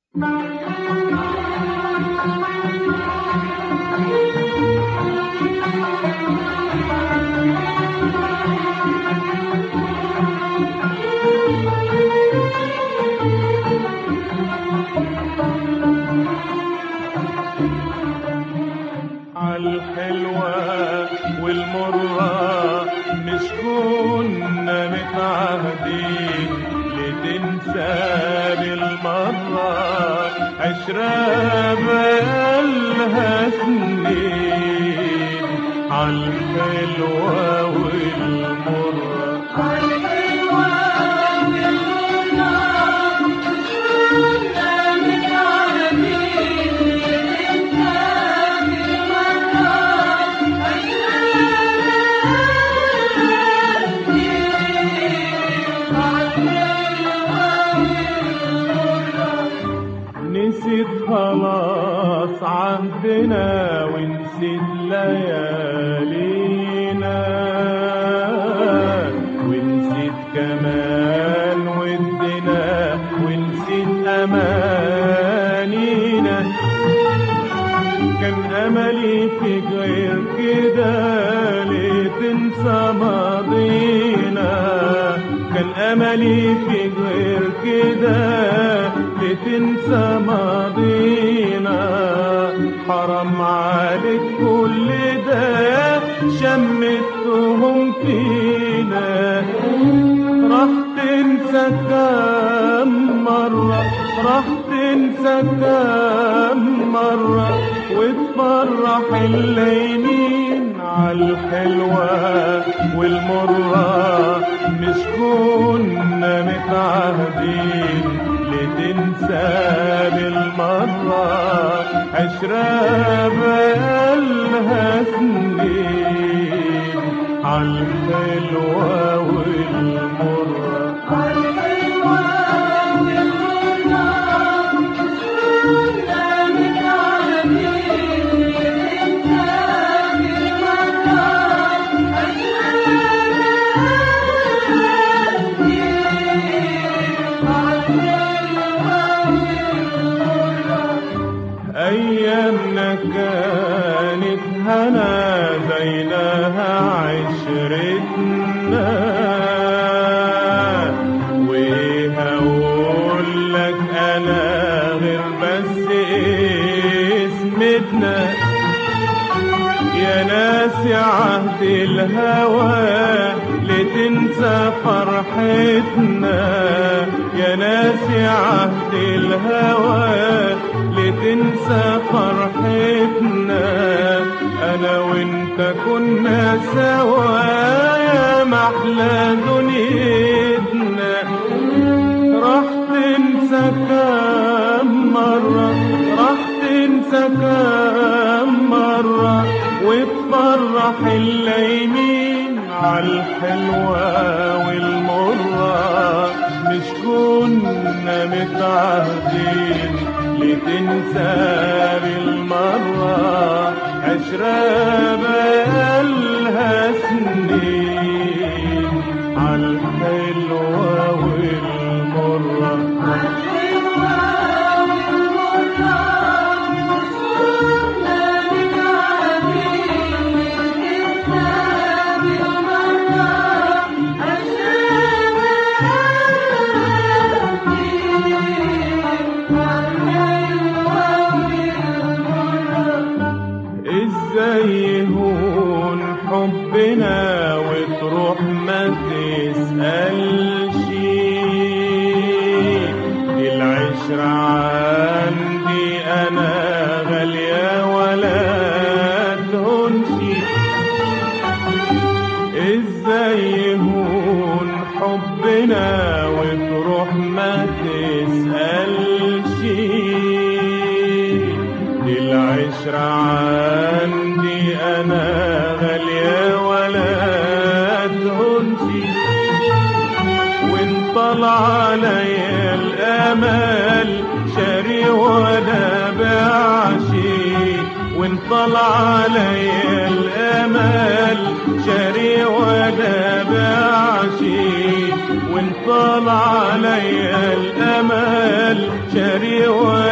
عالحلوة والمرة مش كنا متعهدين لتنسى بالمرة عشرة بقالها سنين. عالحلوة والمرة نسيت خلاص عهدنا ونسيت ليالينا ونسيت كمان ودنا ونسيت أمانينا. كان أملي في غير كده لتنسى ماضينا. كان أملي في غير كده لتنسى ماضينا. حرام عليك كل ده شمتهم فينا. راح تنسى كم مرة راح تنسى كم مرة وتفرح الليمين. عالحلوة والمرة مش كنا متعهدين لتنسى بالمرة عشرة بقالها سنين. عالحلوة والمرة أيامنا كانت هنا زيناها عشرتنا. وهقول لك أنا غير بس اسمتنا. يا ناس يا عهد الهوى لتنسى فرحتنا. يا ناس يا عهد الهوى لتنسى فرحتنا. أنا وإنت كنا سوا يا محلى دنيتنا. راح تنسى كم مرة راح تنسى كم مرة وتفرح الليمين. عالحلوة والمرة مش كنا متعهدين لتنسى بالمرة عشرة بقالها سنين. عالحلوة والمرة ازاي يهون حبنا وتروح ما تسألش. العشرة عندي أنا غالية ولا تهونش. ازاي يهون حبنا وتروح ما تسألش. العشرة عندي أنا غالية ولا تهونش. وإن طلع علي الأمل شاري ولا بعشي. وإن طلع علي الأمل شاري ولا بعشي. وإن طلع علي الأمل شاري ولا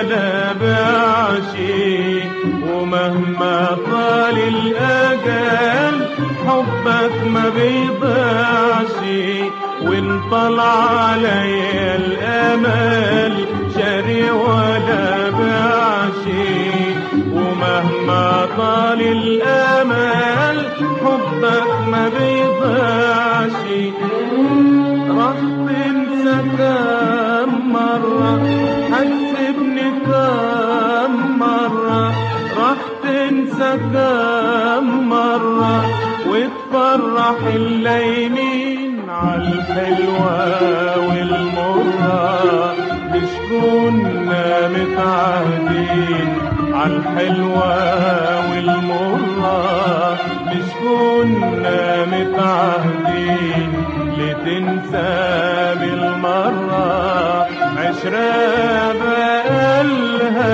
ومهما طال الأجل حبك ما بيضيعش، وإن طال عليا الأمل شاري ولا بيعش. ومهما طال الأمل حبك ما بيضيعش. راح تنسى كم مرة، هتسيبني كم مرة، راح تنسى كم مرة، وتفرح الليمين عالحلوة والمرة. مش كنا متعهدين عالحلوة والمرة، مش كنا متعهدين لتنسى بالمرة عشرة بقالها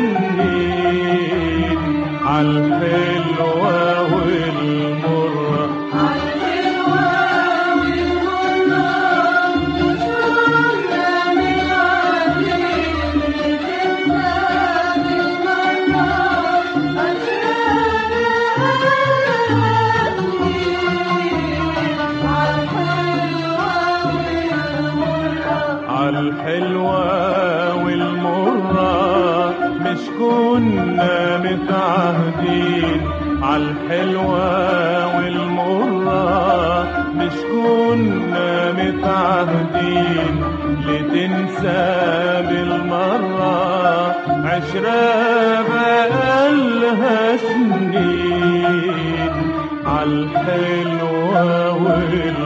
سنين عالحلوة والمرة. عالحلوة والمرة مش كنا متعهدين عالحلوة والمرة، مش كنا متعهدين لتنسى بالمرة عشرة بقالها سنين عالحلوة والمرة.